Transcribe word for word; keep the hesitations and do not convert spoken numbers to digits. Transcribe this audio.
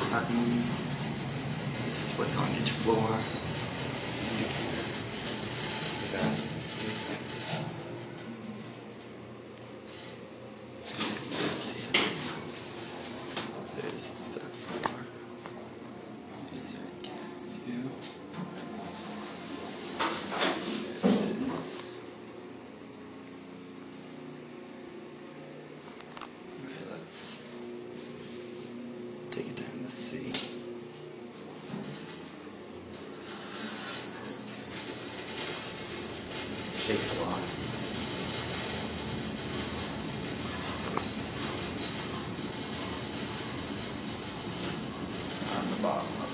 buttons. This is what's on each floor. We got these things. And you can see it. There's the third floor. Here's your cat view. There it is. Okay, let's take your time to see. Shakes a lot. On the bottom.